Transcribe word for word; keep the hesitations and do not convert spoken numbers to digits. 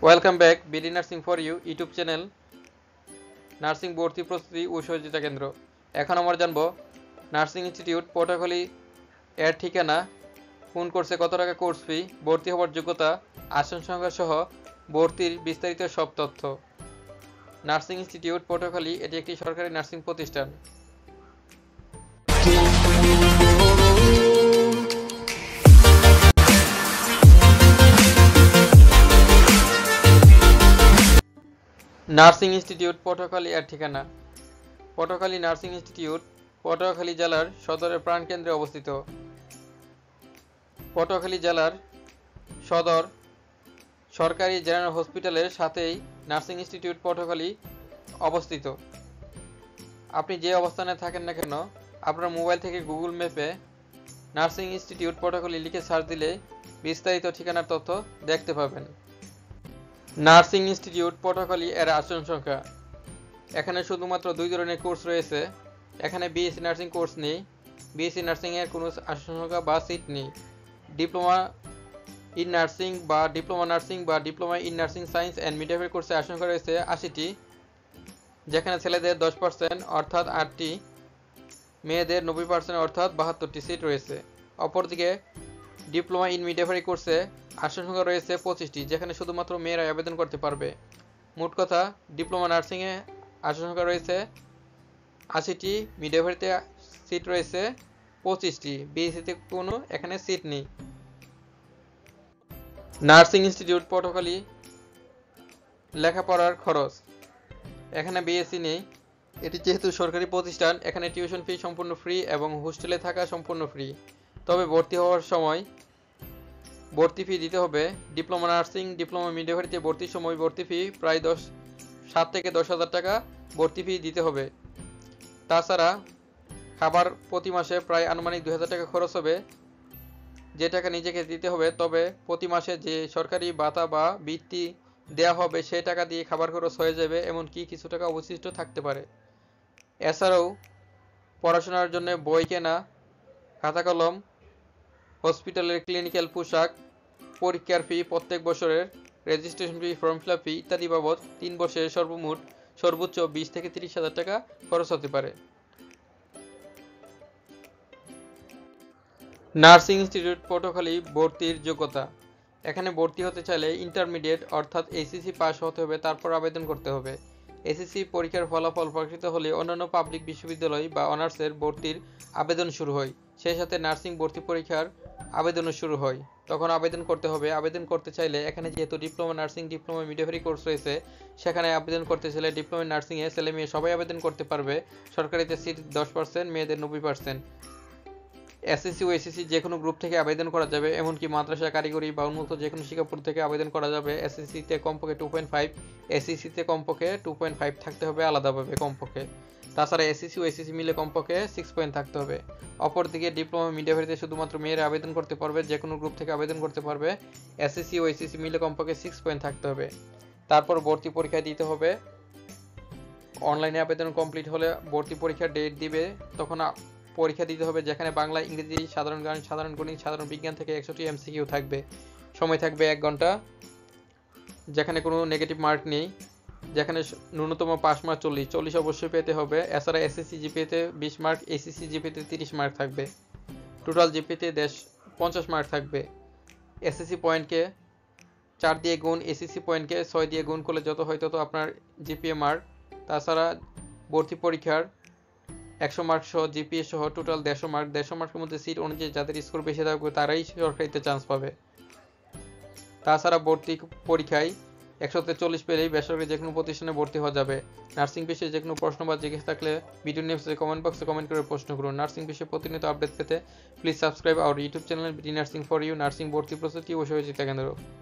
Welcome back BD nursing for you YouTube channel nursing ভর্তি প্রস্তুতি ও সহযোগিতা কেন্দ্র। এখন আমরা জানব নার্সিং ইনস্টিটিউট পটুয়াখালী এর ঠিকানা, কোন কোর্সে কত টাকা কোর্স ফি, ভর্তি হওয়ার যোগ্যতা, আসন সংখ্যা সহ ভর্তির বিস্তারিত সব তথ্য। নার্সিং ইনস্টিটিউট পটুয়াখালী এটি একটি সরকারি নার্সিং প্রতিষ্ঠান। নার্সিং ইনস্টিটিউট পটুয়াখালী এর ঠিকানা। পটুয়াখালী নার্সিং ইনস্টিটিউট পটুয়াখালী জেলার সদরের প্রাণকেন্দ্রে অবস্থিত। পটুয়াখালী জেলার সদর সরকারি জেনারেল হসপিটালের সাথেই নার্সিং ইনস্টিটিউট পটুয়াখালী অবস্থিত। আপনি যে অবস্থানে থাকেন না কেন, আপনার মোবাইল থেকে গুগল ম্যাপে নার্সিং ইনস্টিটিউট পটুয়াখালী লিখে সার্চ দিলে বিস্তারিত ঠিকানার তথ্য দেখতে পাবেন। নার্সিং ইনস্টিটিউট পটুয়াখালী এর আসন সংখ্যা। এখানে শুধুমাত্র দুই ধরনের কোর্স রয়েছে। এখানে বিএসসি নার্সিং কোর্স নেই, বিএসসি নার্সিং এর কোনো আসন সংখ্যা বা সিট নেই। ডিপ্লোমা ইন নার্সিং বা ডিপ্লোমা নার্সিং বা diploma in nursing science and midwifery কোর্সে আসন সংখ্যা রয়েছে আশিটি, যেখানে ছেলেদের দশ পার্সেন্ট অর্থাৎ আটটি, মেয়েদের নব্বই পার্সেন্ট অর্থাৎ বাহাত্তরটি সিট রয়েছে। অপরদিকে ডিপ্লোমা ইন মিডওয়াইফারি কোর্সে আসন সংখ্যা রয়েছে পঁচিশটি, যেখানে শুধুমাত্র মেয়েরাই আবেদন করতে পারবে। মোট কথা ডিপ্লোমা নার্সিংয়ে আসন সংখ্যা রয়েছে আশিটি, মিডওয়াইফারিতে সিট রয়েছে পঁচিশটি, বিএসসিতে কোনো এখানে সিট নেই। নার্সিং ইনস্টিটিউট পটুয়াখালী লেখাপড়ার খরচ। এখানে বিএসসি নেই, এটি যেহেতু সরকারি প্রতিষ্ঠান, এখানে টিউশন ফি সম্পূর্ণ ফ্রি এবং হোস্টেলে থাকা সম্পূর্ণ ফ্রি। তবে ভর্তি হওয়ার সময় ভর্তি ফি দিতে হবে। ডিপ্লোমা নার্সিং ডিপ্লোমা মিডওয়াইফারিতে ভর্তির সময় ভর্তি ফি প্রায় দশ সাত থেকে দশ হাজার টাকা ভর্তি ফি দিতে হবে। তাছাড়া খাবার প্রতি মাসে প্রায় আনুমানিক দুই হাজার টাকা খরচ হবে, যে টাকা নিজেকে দিতে হবে। তবে প্রতি মাসে যে সরকারি ভাতা বা বৃত্তি দেওয়া হবে সেই টাকা দিয়ে খাবার খরচ হয়ে যাবে, এমনকি কিছু টাকা অবশিষ্ট থাকতে পারে। এছাড়াও পড়াশোনার জন্য বই কেনা, খাতা কলম, হসপিটালের ক্লিনিক্যাল পোশাক, পরীক্ষার ফি প্রত্যেক বছরের, registration fee, form fill up fee ইত্যাদি বাবদ তিন বছরের সর্বমোট সর্বোচ্চ বিশ থেকে তিরিশ হাজার টাকা খরচ হতে পারে। নার্সিং ইনস্টিটিউট পটুয়াখালী ভর্তির যোগ্যতা। এখানে ভর্তি হতে চাইলে ইন্টারমিডিয়েট অর্থাৎ এসএসসি পাস হতে হবে, তারপর আবেদন করতে হবে। এসএসসি পরীক্ষার ফলাফল প্রকাশিত হলে অন্যান্য পাবলিক বিশ্ববিদ্যালয় বা অনার্সের ভর্তির আবেদন শুরু হয়। সেই সাথে নার্সিং ভর্তি পরীক্ষার আবেদনও শুরু হয়, তখন আবেদন করতে হবে। আবেদন করতে চাইলে এখানে যেহেতু diploma nursing diploma midwifery course রয়েছে, সেখানে আবেদন করতে চাইলে ডিপ্লোমা নার্সিংয়ে ছেলে মেয়ে সবাই আবেদন করতে পারবে। সরকারিতে সিট দশ পার্সেন্ট, মেয়েদের নব্বই পার্সেন্ট। এসএসসি ও এসএসসি যে কোনো গ্রুপ থেকে আবেদন করা যাবে, এমনকি মাদ্রাসা, কারিগরি বা উন্মুক্ত যে কোনো শিক্ষাপুর থেকে আবেদন করা যাবে। এসএসসিতে কমপক্ষে টু পয়েন্ট ফাইভ, এসএসসিতে কমপক্ষে টু পয়েন্ট ফাইভ থাকতে হবে আলাদাভাবে কমপক্ষে। তাছাড়া এসএসসি ও এসএসসি মিলে কমপক্ষে সিক্স পয়েন্ট থাকতে হবে। অপরদিকে ডিপ্লোমা মিডওয়াইফারিতে শুধুমাত্র মেয়েরা আবেদন করতে পারবে, যে কোনো গ্রুপ থেকে আবেদন করতে পারবে। এসএসসি ও এসএসসি মিলে কমপক্ষে সিক্স পয়েন্ট থাকতে হবে। তারপর ভর্তি পরীক্ষা দিতে হবে। অনলাইনে আবেদন কমপ্লিট হলে ভর্তি পরীক্ষার ডেট দিবে, তখন পরীক্ষা দিতে হবে, যেখানে বাংলা, ইংরেজি, সাধারণ জ্ঞান, সাধারণ গণিত, সাধারণ বিজ্ঞান থেকে একশোটি এমসিকিউ থাকবে। সময় থাকবে এক ঘন্টা, যেখানে কোনো নেগেটিভ মার্ক নেই, যেখানে ন্যূনতম পাস মার্ক চল্লিশ চল্লিশ অবশ্যই পেতে হবে। এছাড়া এসএসসি জিপিএতে বিশ মার্ক, এসএসসি জিপিএতে তিরিশ মার্ক থাকবে। টোটাল জিপিএতে দেশ পঞ্চাশ মার্ক থাকবে। এসএসসি পয়েন্টকে চার দিয়ে গুণ, এসএসসি পয়েন্টকে ছয় দিয়ে গুণ করলে যত হয় তত আপনার জিপিএ মার্ক। তাছাড়া ভর্তি পরীক্ষার একশো মার্ক সহ জিপিএ সহ টোটাল দেড়শো মার্ক। দেড়শো মার্কের মধ্যে সিট অনুযায়ী যাদের স্কোর বেশি থাকবে তারাই সরকারিতে চান্স পাবে। তাছাড়া ভর্তি পরীক্ষায় একশোতে চল্লিশ পেলেই বেসরকারি যে কোনো প্রতিষ্ঠানে ভর্তি হওয়া যাবে। নার্সিং বিষয়ে যে কোনো প্রশ্ন বা জিজ্ঞেস থাকলে ভিডিও নিউজে কমেন্ট বক্সে কমেন্ট করে প্রশ্ন করুন। নার্সিং বিষয়ে প্রতিনিয়ত আপডেট পেতে please subscribe our YouTube channel BD nursing for you nursing ভর্তি প্রস্তুতি ও সহযোগিতা কেন্দ্র।